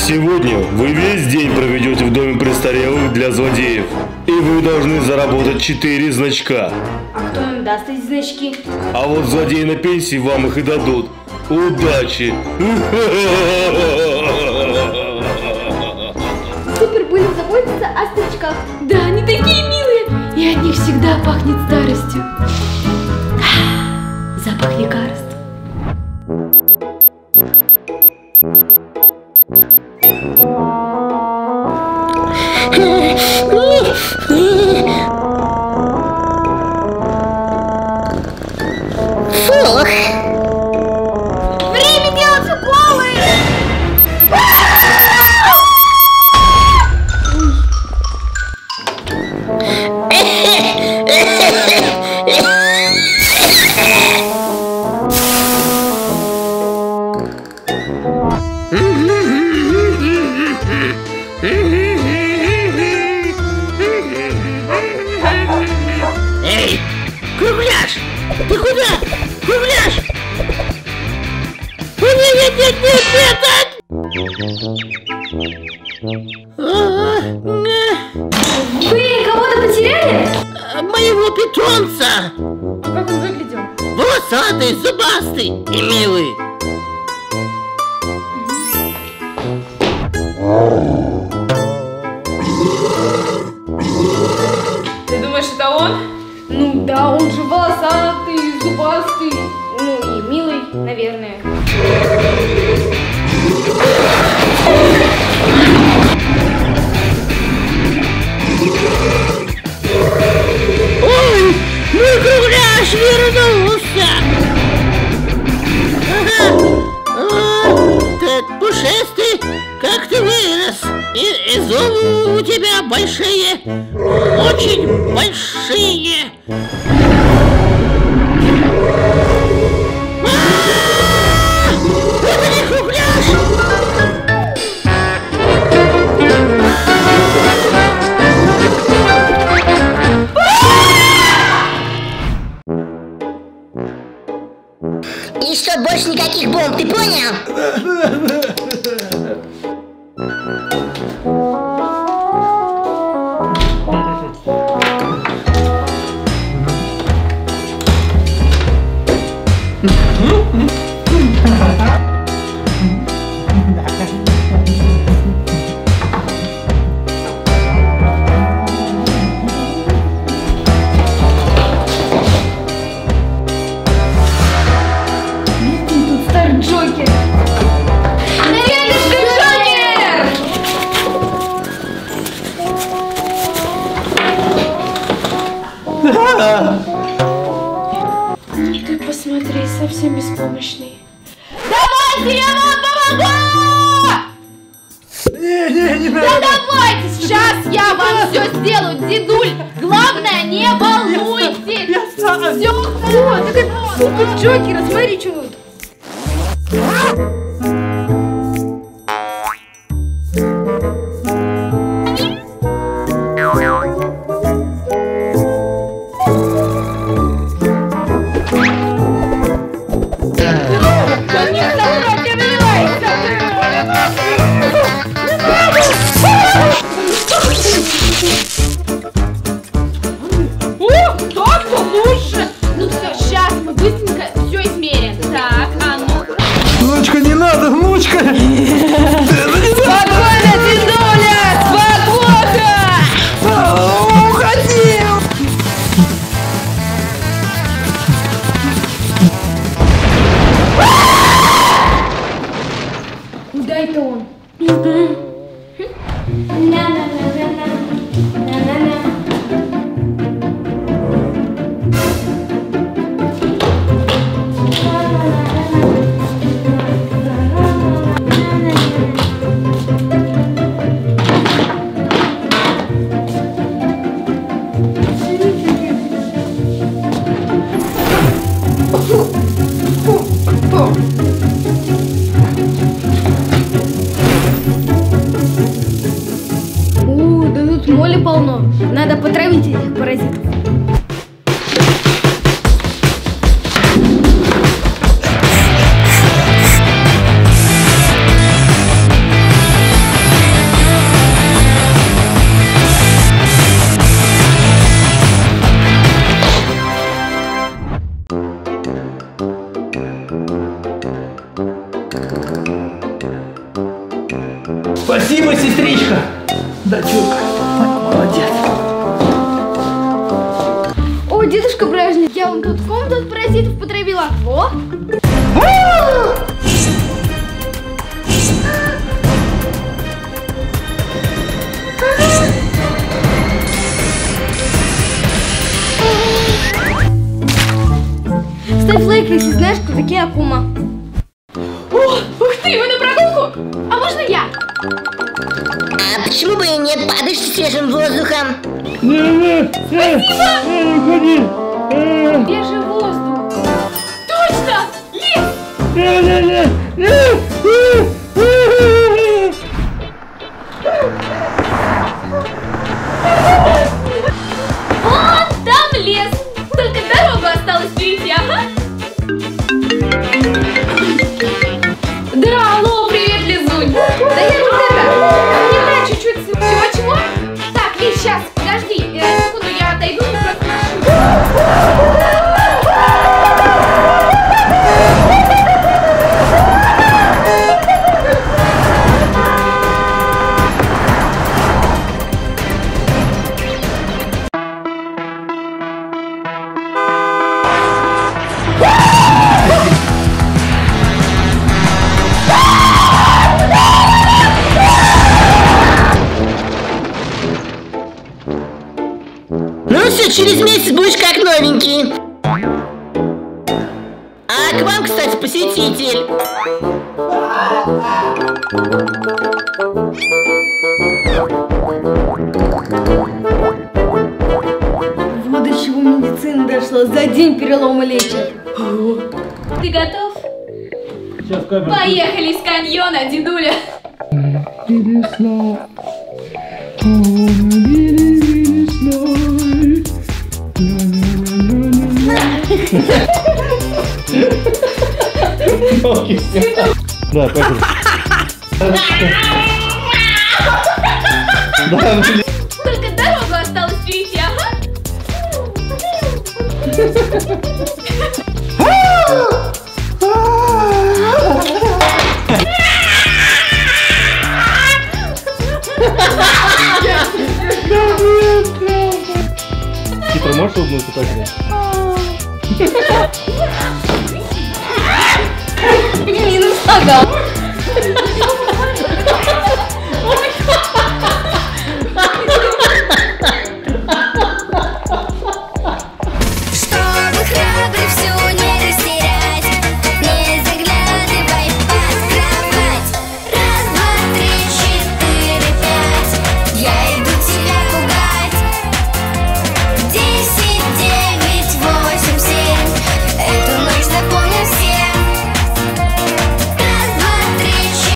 Сегодня вы весь день проведете в доме престарелых для злодеев. И вы должны заработать 4 значка. А кто им даст эти значки? А вот злодеи на пенсии вам их и дадут. Удачи! Супер были заботиться о старичках. Да, они такие милые. И от них всегда пахнет старостью. Запах лекарств. Фух! Время делать уколы! Эй, Кругляш! Ты куда? Кругляш! Нет! Вы кого-то потеряли? Моего питомца! Как он выглядел? Волосатый, зубастый и милый. Ты думаешь, это он? Ну да, он же волосатый, зубастый, ну и милый, наверное. Ой, мой Кругляш вернулся! Ты пушистый, как ты вырос! И зубы у тебя большие, очень большие! Это не Кругляш! И что, больше никаких бомб, ты понял? Джокер! Наверное, Джокер! Ты посмотри, совсем беспомощный. Давайте, я вам помогу! Не Да давайте, сейчас я вам все сделаю, дедуль! Главное, не волнуйтесь! Все, супер Джокера, смотри, что тут! Так-то лучше! Ну все, сейчас мы быстренько все измерим. Так, а ну. Внучка, не надо, внучка! Спокойно, дедуля! Спокойно! Уходи! Да, это он. На-на-на-на-на. дочурка. Молодец. О, дедушка Брежнев, я вам тут комнату от паразитов потравила. Во! Ставь лайк, если знаешь, кто такие Акума. О, ух ты, вы на прогулку? А можно я? А почему бы и нет? Падаешь свежим воздухом. Спасибо! Не уходи! Свежий воздух. Точно! Лес! Вон там лес. Только дорога осталась впереди, ага. Драло, привет, Лизунь. Да я тут мне надо чуть-чуть чего-чего. Так, Лиз, сейчас, подожди. Секунду, я отойду и просто нашу. Ну все, через месяц будешь как новенький. А к вам, кстати, посетитель. Вот до чего медицина дошла. За день перелома лечат. Ты готов? Сейчас камеру. Поехали с каньона, дедуля. Да, поехали. Да, блин. Только дорога осталась впереди, ага. Хитро можешь улыбнуться так же? Минус нога.